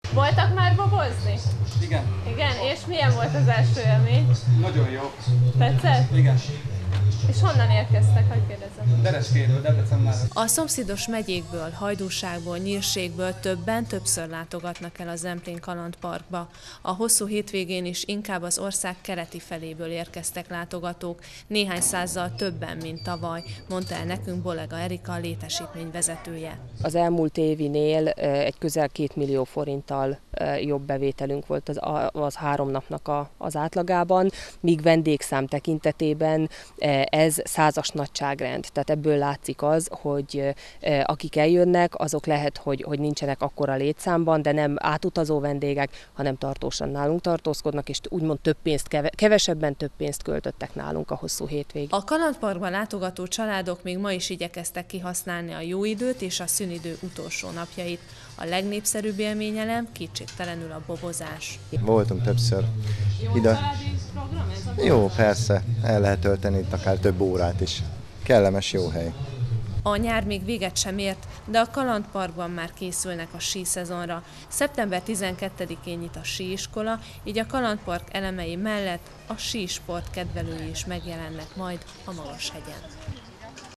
Voltak már bobozni? Igen. Igen, és milyen volt az első élmény? Nagyon jó. Tetszett? Igen. És honnan érkeztek, hogy kérdezem? Vereskéről, Debrecen már. A szomszédos megyékből, Hajdúságból, Nyírségből többször látogatnak el a Zemplén kalandparkba. A hosszú hétvégén is inkább az ország keleti feléből érkeztek látogatók, néhány százzal többen, mint tavaly, mondta el nekünk Bolega Erika, a létesítmény vezetője. Az elmúlt évinél egy közel 2 millió forinttal jobb bevételünk volt az 3 napnak az átlagában, míg vendégszám tekintetében ez 100-as nagyságrend. Tehát ebből látszik az, hogy akik eljönnek, azok lehet, hogy nincsenek akkora létszámban, de nem átutazó vendégek, hanem tartósan nálunk tartózkodnak, és úgymond kevesebben több pénzt költöttek nálunk a hosszú hétvégén. A kalandparkban látogató családok még ma is igyekeztek kihasználni a jó időt és a szünidő utolsó napjait. A legnépszerűbb élményelem kétségtelenül a bobozás. Voltunk többször. Jó családi program ez? Jó, persze, el lehet tölteni itt akár több órát is. Kellemes, jó hely. A nyár még véget sem ért, de a kalandparkban már készülnek a síszezonra. Szeptember 12-én nyit a síiskola, így a kalandpark elemei mellett a sísport kedvelői is megjelennek majd a Magashegyen.